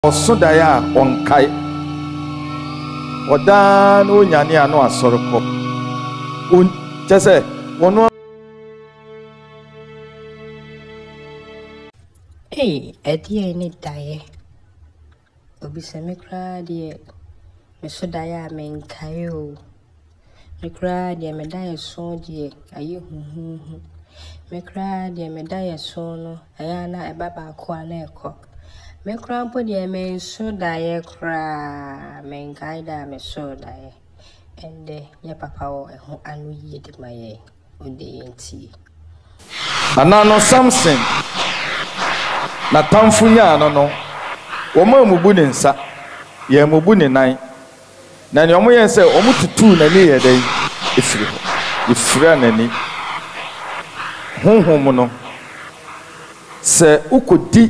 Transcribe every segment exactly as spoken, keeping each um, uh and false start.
Osodaya onkai odan onyane ano asoreko un chese wono Hey, edi ni daye. Obi se me kra de me so daye amenkai o. Me kra de me daye so de aye huhuhu. Me kra de me daye so no aya na eba ba ko ana eko. Me kra po de me so daye kra menkai da me so daye. Ende ya papa o eho anu yi de maye ode yenti. Anano Samson na tamfunya ano no woma mubu ne nsa ye mubu ne nan na ne omo yen se omo tutu na ne ye den efiri efira na ni honhom no se ukodi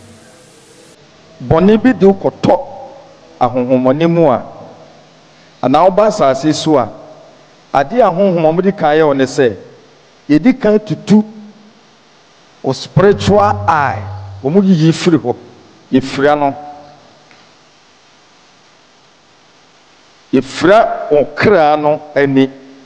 boni bi de ukoto ahonhomone mu a ana oba asase so a ade ahonhom mo di kan ye one se ye di kan tutu o spiritual eye omu yi free ho ye free no ye free okra no ani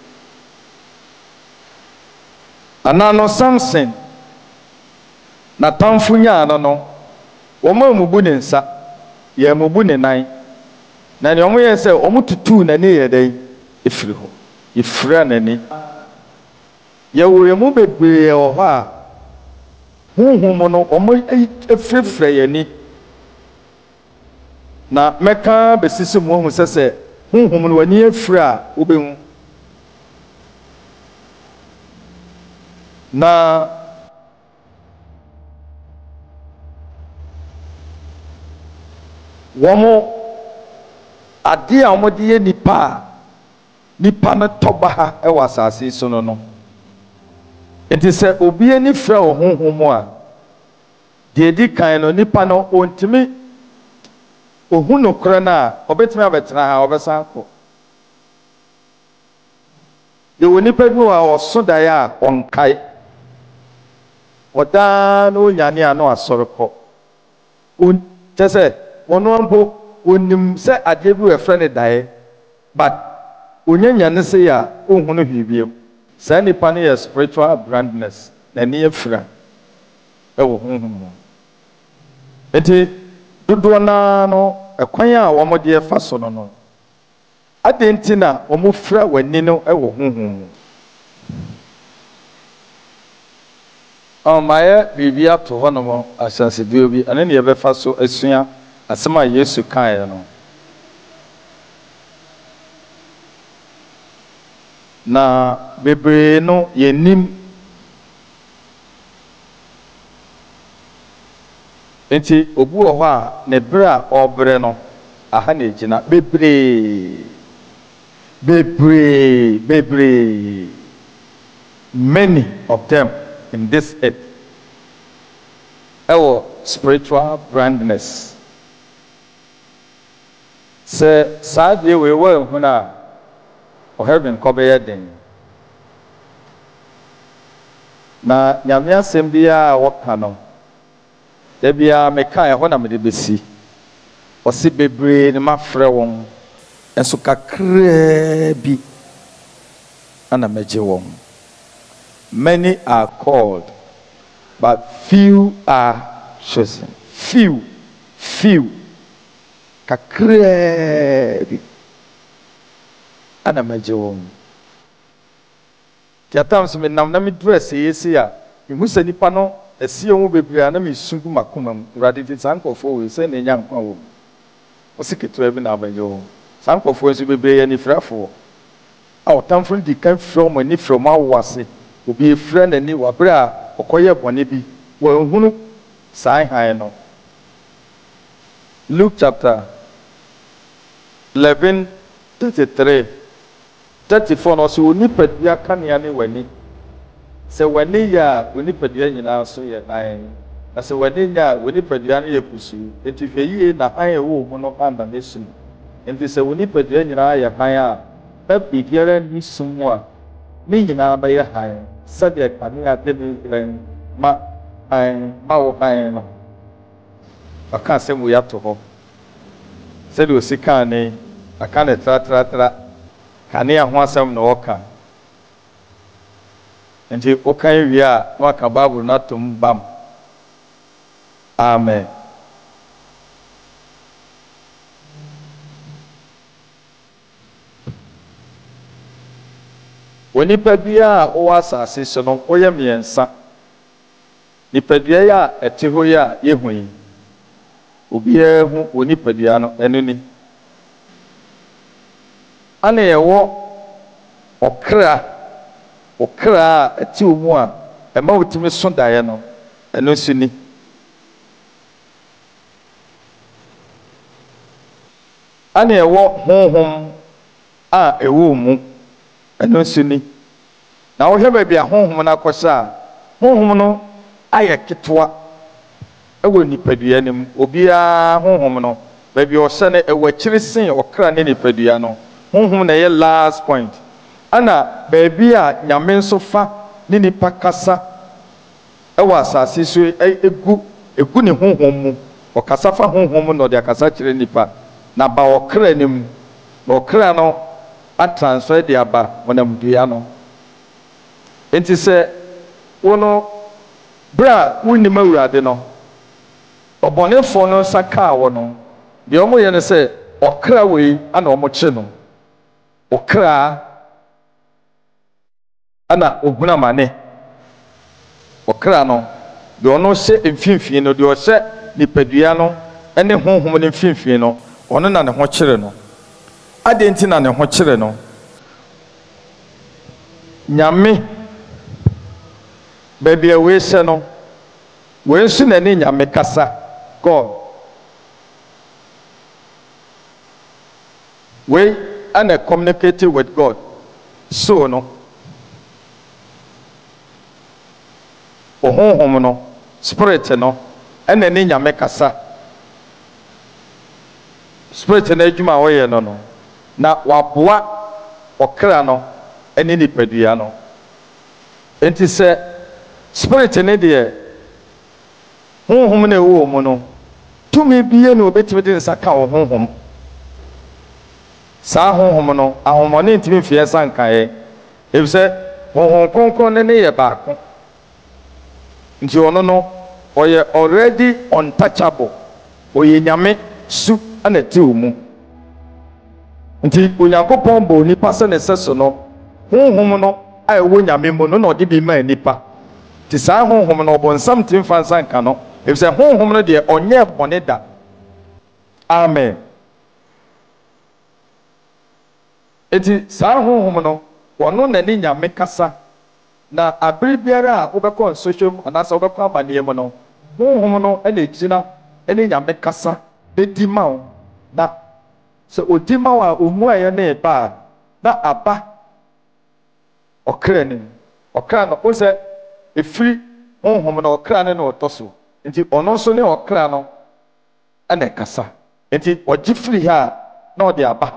anano Samson na tamfunya no no omo mubu ne nsa ye mubu ne nan na ne omo ye se omo tutu na ne ye dai e free ho ye free na ni ye wo ye mu bebre o ho a honhom no omo efrefre yani na meka besisi mu hu sese honhom no wani efre a obehu na womo ade a omo de nipa nipa na toba ha e wasase so no no enti se obi ani fra o honhom a de di kan no nipa no ontimi ohun no kra na obetimi abetena ha obesa ko de woni pa bi wa osodaya a onkai oda no nyane ano asoreko on tese wono ampo onim se ade bi we fra ne dae but onyanya se ya ohun no hwibiem sa nipa ne ya spiritual brandness na ne afra e wo honhom enti dodo na no ekwan a wo mo de fa so no no adenti na wo mo fra wani no e wo honhom o maye bibia to ho no mo asanse dio bi ane ne ye be fa so asua asema Yesu kan no na bebre no yenim enti obu ho a ne bra obre no aha na ejina bebre bebre bebre many of them in this earth our spiritual brandness se sadie we we huna o heaven ko be yeden na nyame asem bia woka no da bia meka e ho na me de besi o se bebre ne mafrɛ won enso kakra bi ana meje won. Many are called but few are chosen. Few few kakra bi ana meje won. Tiatam se me nam na me dress yesi a ihu se nipa no esi omu bebre na me sungu makomam urade ti sankofo we se ne nyankwa wo o seketo bi na abanyo sankofo enso bebre ya ni frafo a otamfo di kan from ani from awase obi efra na ni wabre a okoye bone bi wo hunu sai han no. Luke chapter eleven thirty-three thirty-four no so oni padua kanea ne wani se wani ya oni padua nyina so ye nan na se wani ya oni padua ne ye kusu enti hweye na han ye wo mu no panda ne su enti se oni padua nyina ya han a ba bibiara ni sumu a ni nyina ba ye han sabe kanea de bi ma han ma wo han no aka se mu ya to ho said you see cane a cane tra tra tra cane a hoasam no oka and he okay we are waka Bible not to bam amen. When you pay a was a season of Oyam and Sa Nipedia, a Tihoya, Yehui. Ubia, who Nipediano, enemy. Ane a walk or cra or cra a two more, a mountain son Diana, and no sini. Ane a walk home, ah, a woman. Eno sini na wo hwebe bia honhom na akosa honhom no aye ketwa ewo nipadua nim obia honhom no ba bia o se ne ewo kirisen okra ne nipadua no honhom na ye last point ana ba bia nyame nso fa ne nipa kasa ewo asase so egu egu ne honhom mu o kasa fa honhom no de akasa kire nipa na ba okra nim okra no a transfer the aba wonam dua no enti se wono bra wonni mawurade no obonefo no saka wo no de omo ye ne se okra we ana omo che no okra ana oguna mane okra no de ono se mfimfie no de o se nipadua no ene honhom ne mfimfie no ono na ne ho kire no adenti na ne ho kire no nyame baby we se no we nsu na ne nyame kasa god we and communicating with god so no ohonhom no spirit no ene ne nyame kasa spirit na adwuma wo ye no no na waboa okra no ene ni padua no enti se spirit ne de honhom na ewo mu no tumi biye no obetime de nsaka wo honhom sa honhom no ahomone ntimi fie sanka ye ebise honhom konkon ne ne ye baako nti ono no oye already untouchable oye nyame su ana ti omu nti onyankopon bo nipa se ne seso no honhom no ai wo nyame mo no na odi bi ma nipa ti sa honhom no obonsam tim fansan ka no if say honhom no de onye bone da amen eti sa honhom no wono na ni nyame kasa na abiri biara a obekọ social anasa obekọ amanie mo no honhom no ene gina ene nyame kasa de di ma o na so odi ma wa omu aye na eba na aba okra ni okra no o se efiri honhom no okra ne no otoso nti ono so ne okra no ene kasa nti ogi firi ha na odi aba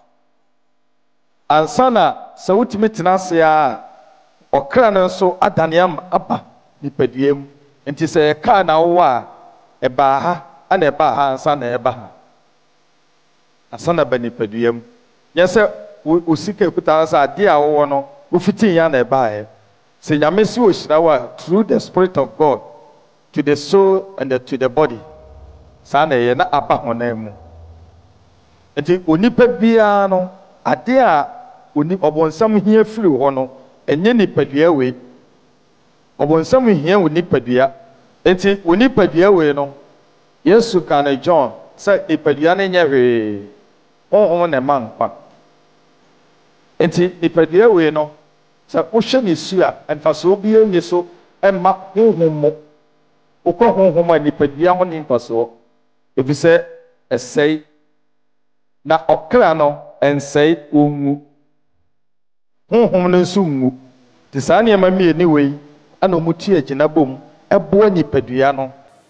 ansana se wutimi tenase a okra no so adane aba nipadua mu nti se ka na wo a eba ha ana eba ha ansana eba ha asana ba nipadua mu nyese osika ekuta sa ade a wo no wo fitin ya na eba he se nyame si o hira wa through the spirit of god to the soul and the, to the body sa na ye na aba honam mu nti onipa bia no ade a oni obonsam hia firi ho no enye nipadua we obonsam hia wo nipadua nti wo nipadua we no yesu kana john say nipadua ne nya hwe honhom ne manpa nti nipadua we no say wo hwe ne su a enfa so bia ni so emma honhom mo okọ honhom a nipadua ho ni nfa so efise esei na okra no ensei onwu honhom no nso nwu ti sa ne ma mie ni wei ana omutu agina bom ebo nipadua no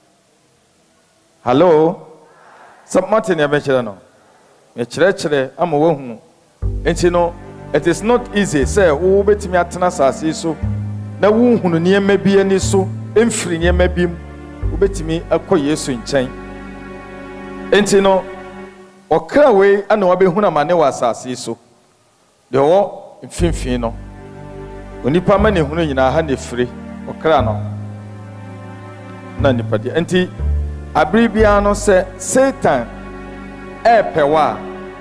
hello something ya bechira no me kire kire ama wahu enti no it is not easy say wo betimi atena sase so na wo hunu ne ma bi ani so emfiri ne ma bi wo betimi akọ Yesu nkyɛn enti no ɔkra wei ana wabɛhunu amane wɔ asase so de wɔ mfimfini no onipa ma ne hunu nyinaa ha ne fire ɔkra no na nipa de enti abiri bia no sɛ Satan ɛpɛ wa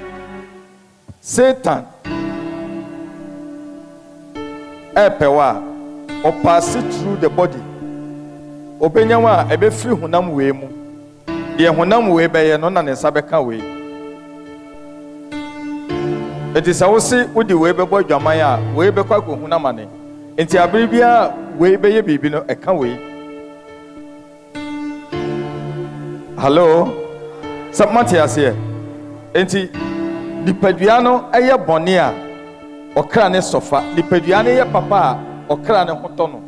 Satan ɛpɛ wa or pass it through the body obenya wa ebe free honam we mu de honam we be ye no na ne nsa beka we enti sa wo se wo de we be bo dwaman a we be kwa ko honam ane enti abere bia we be ye bibi no eka we hello sabmati ase enti dipadua no eye bone a okra ne sofa dipadua ne ye papa a okra ne hoto no